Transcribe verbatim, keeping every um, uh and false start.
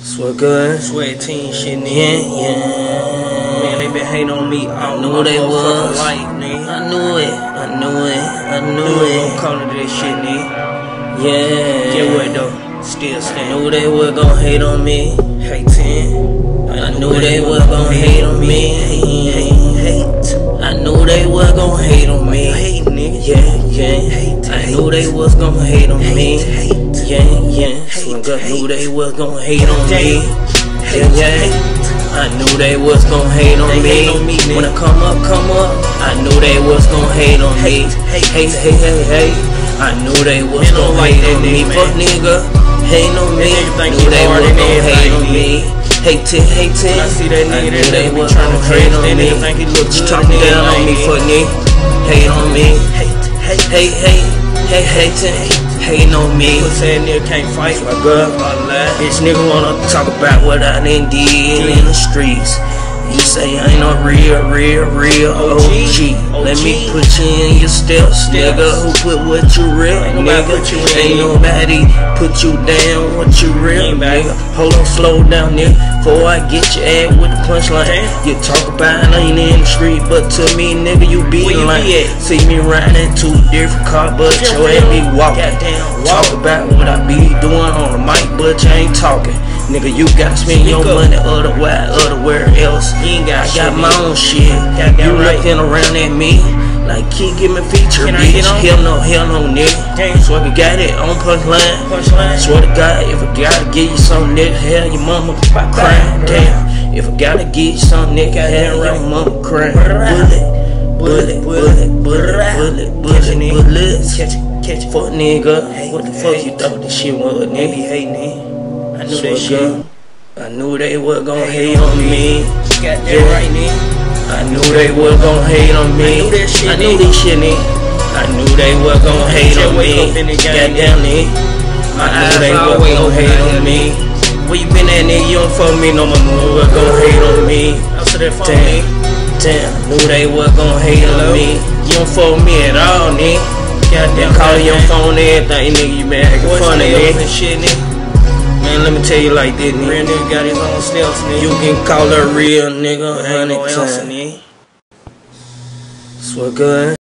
Swear good. Sweat team shit, nigga. Yeah, yeah. Man, they been hating on me all I knew my they motherfucking was. life, nigga. I knew it. I knew it. I knew Knew it it. gon' come to this shit, nigga. Yeah. Get what though? Still I stand. knew they were gon' hate on me. Hating. I knew they were gon' hate on me. Hate, hate. I knew they were gon' hate on me. Hate, nigga. Yeah, yeah. Hate, I hate. knew they was gon' hate on me. Hate, hate. Yeah, yeah. Hate, I knew hate. they was gon' hate on me. Hate, Yeah, yeah. hate. I knew they was gon' hate on They me. hate on me, nigga. When I come up, come up, I knew they was gon' hate on me. Hate, hate, Hey, hey, hey, hey. I knew they was Man, gon' don't like hate that on me. nigga, Fuck man. nigga, hate on me. nigga think Knew he they hard was and gon' hate on everything, me. Hate it, hate it. I see that nigga, I knew that they nigga be was tryna gon' dress, hate on that me. nigga think he look Just good, talking nigga, down on me, ain't fuck nigga. Hate on me. Hate, hate, Hey, hey, hey, hate it. Hating on me. Pussy ass nigga can't fight, my girl. all that. Bitch nigga wanna talk about what I done did in the streets. You say I ain't no real, real, real O G. Let me put you in your steps, nigga. Who put what you real, Ain't nobody nigga? put you in. Ain't nobody put you down what you real, Ain't bad. nigga. Hold on, slow down, nigga. Before I get your ass with the punchline. Damn. You talk about I ain't in the street, but to me, nigga, you be Where you lying. be at? See me riding two different cars, but Yeah, your ass be walking. Goddamn, Talk about what I be doing on the mic, but you ain't talking. Nigga, you gotta spend your Speak up. money otherwise, otherwhere else. You ain't got I shit, got my nigga. own shit. Goddamn You right. looking around at me like, kid, give me feature, Can I bitch. get on? Hell no, hell no, nigga. Damn. Swear to God, it on punchline. Punchline. Swear to God, if I gotta give you something, nigga, hell, your mama crying. Damn. If I gotta give you something, nigga, hell, your right. mama crying. Bullet, bullet, bullet, bullet, bullet, bullet, bullets. Catch it, catch it. Fuck nigga, Hey, what the fuck hey. you thought this shit was, They be nigga? hating, nigga. I knew Swear that to shit. God, I knew they was gon' Hate hate on on me. Got that Yeah. right, nigga. I knew they was gon' hate on me. I knew that shit, I knew nigga. this shit, nigga. I knew they was gon' hate Just on wake me. up in the game, Goddamn, nigga. My I knew eyes they was always gon' open hate out on here, me. Where you been at, nigga? You don't fuck me no more. Knew they was gon' hate on me. Answer that phone, Damn, nigga. damn. Knew they was gon' hate Hello? on me. You don't fuck with me at all, nigga. Goddamn, Calling your goddamn. phone and everything, nigga. You been acting Voice funny, nails nigga. and shit, nigga. Man, let me tell you like this, Real nigga. nigga got his own steps, nigga. You can call her real, nigga, But a ain't hundred no answer, times. nigga. Swear good.